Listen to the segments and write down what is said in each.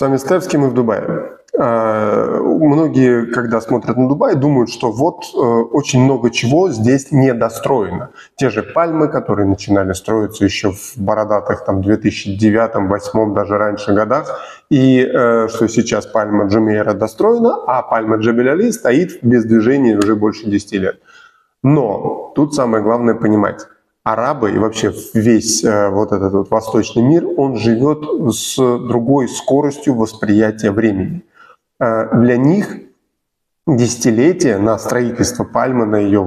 С вами Стевский, мы в Дубае. Многие, когда смотрят на Дубай, думают, что вот очень много чего здесь недостроено. Те же пальмы, которые начинали строиться еще в бородатых 2009-2008, даже раньше годах, и что сейчас пальма Джумейра достроена, а пальма Джебель-Али стоит без движения уже больше 10 лет. Но тут самое главное понимать. Арабы и вообще весь вот этот вот восточный мир, он живет с другой скоростью восприятия времени. Для них десятилетия на строительство пальмы, на ее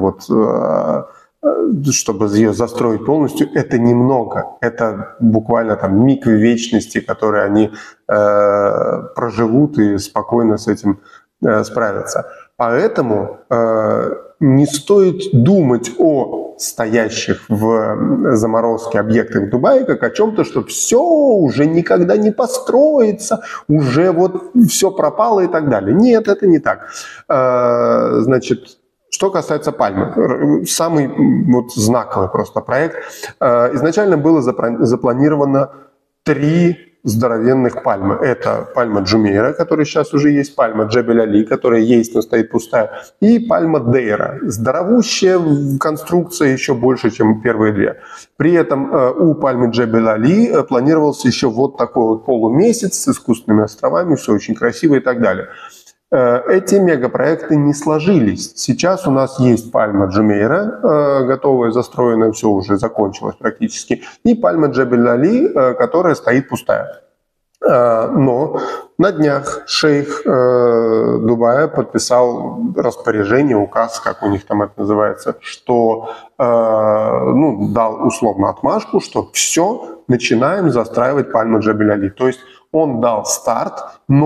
чтобы ее застроить полностью, это немного. Это буквально миг вечности, который они проживут и спокойно с этим справятся. Поэтому не стоит думать о стоящих в заморозке объектах Дубая как о чем-то, что все уже никогда не построится, уже все пропало и так далее. Нет, это не так. Значит, что касается пальмы, самый знаковый просто проект. Изначально было запланировано 3 здоровенных пальмы. Это пальма Джумейра, которая сейчас уже есть, пальма Джебель-Али, которая есть, но стоит пустая, и пальма Дейра. Здоровущая конструкция, еще больше, чем первые 2. При этом у пальмы Джебель-Али планировался еще такой полумесяц с искусственными островами, все очень красиво и так далее. Эти мегапроекты не сложились. Сейчас у нас есть пальма Джумейра, готовая, застроенная, все уже закончилось практически, и пальма Джебель-Али, которая стоит пустая. Но на днях шейх Дубая подписал распоряжение, указ, как у них там это называется, что дал условно отмашку, что все, начинаем застраивать пальму Джебель-Али. То есть он дал старт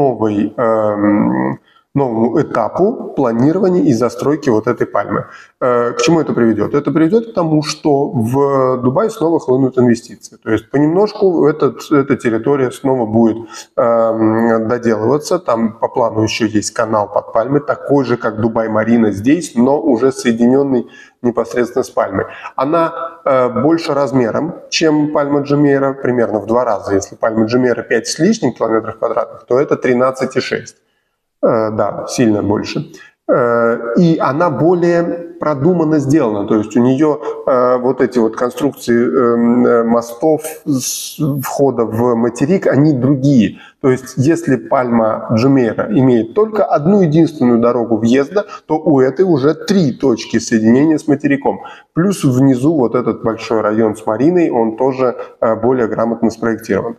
новому этапу планирования и застройки этой пальмы. К чему это приведет? Это приведет к тому, что в Дубай снова хлынут инвестиции. То есть понемножку эта территория снова будет доделываться. Там по плану еще есть канал под пальмой, такой же, как Дубай-Марина здесь, но уже соединенный непосредственно с пальмой. Она больше размером, чем пальма Джумейра, примерно в 2 раза. Если пальма Джумейра 5 с лишним километров квадратных, то это 13,6. Да, сильно больше. И она более продуманно сделана. То есть у нее эти конструкции мостов входа в материк, они другие. То есть если пальма Джумейра имеет только одну единственную дорогу въезда, то у этой уже 3 точки соединения с материком. Плюс внизу этот большой район с мариной, он тоже более грамотно спроектирован.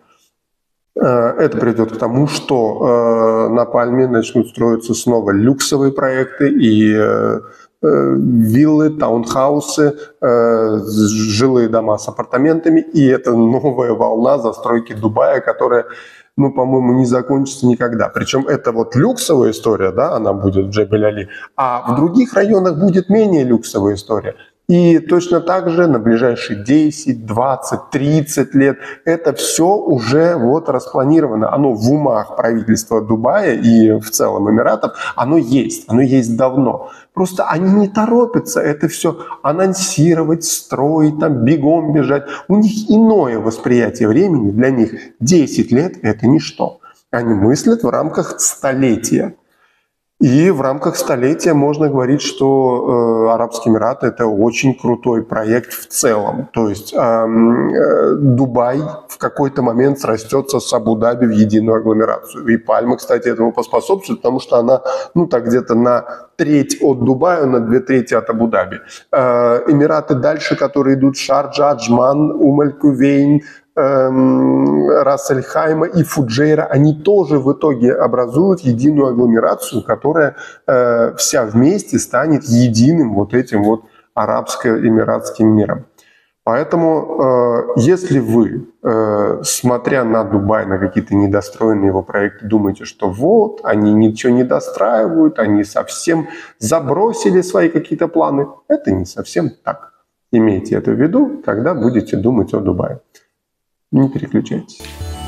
Это приведет к тому, что на пальме начнут строиться снова люксовые проекты и виллы, таунхаусы, жилые дома с апартаментами. И это новая волна застройки Дубая, которая, по-моему, не закончится никогда. Причем это люксовая история, да, она будет в Джебель-Али, а в других районах будет менее люксовая история. И точно так же на ближайшие 10, 20, 30 лет это все уже распланировано. Оно в умах правительства Дубая и в целом Эмиратов, оно есть давно. Просто они не торопятся это все анонсировать, строить, бегом бежать. У них иное восприятие времени, для них 10 лет это ничто. Они мыслят в рамках столетия. И в рамках столетия можно говорить, что Арабские Эмираты – это очень крутой проект в целом. То есть Дубай в какой-то момент срастется с Абу-Даби в единую агломерацию. И пальма, кстати, этому поспособствует, потому что она где-то на 1/3 от Дубая, на 2/3 от Абу-Даби. Эмираты дальше, которые идут Шарджа, Аджман, Ум-аль-Кувейн, Рас-эль-Хайма и Фуджейра, они тоже в итоге образуют единую агломерацию, которая вся вместе станет единым этим арабско-эмиратским миром. Поэтому, если вы, смотря на Дубай, на какие-то недостроенные его проекты, думаете, что они ничего не достраивают, они совсем забросили свои какие-то планы, это не совсем так. Имейте это в виду, когда будете думать о Дубае. Не переключайтесь.